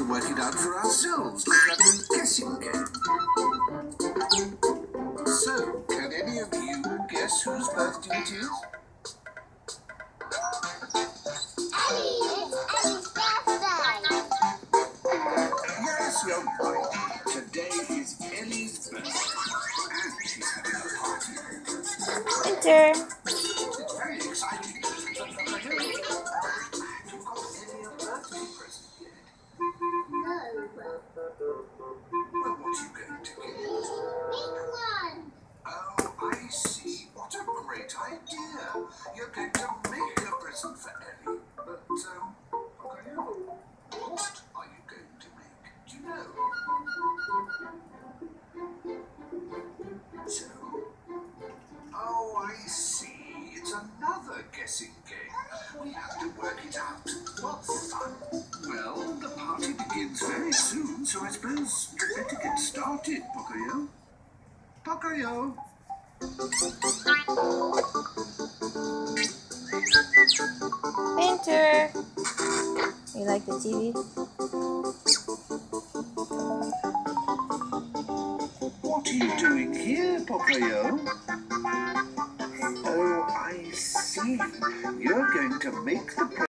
work it out for ourselves. A guessing game. So, can any of you guess whose birthday it is? Ellie! It's Ellie's birthday! Yes, you're right. Today is Ellie's birthday. And she's having a party. Enter. It's very exciting. But I don't know. Have you got Ellie a birthday present yet? No. Well, what are you going to get? Make one! Oh, I see. What a great idea. You're going to make a present for Ellie. But, okay, what are you going to make? Do you know? So? Oh, I see. It's another guessing game. We have to work it out. What fun. Well, the party begins very soon, so I suppose you better get started, Pocoyo. Pocoyo. Enter. You like the TV? What are you doing here, Pocoyo? Oh, I see. You're going to make the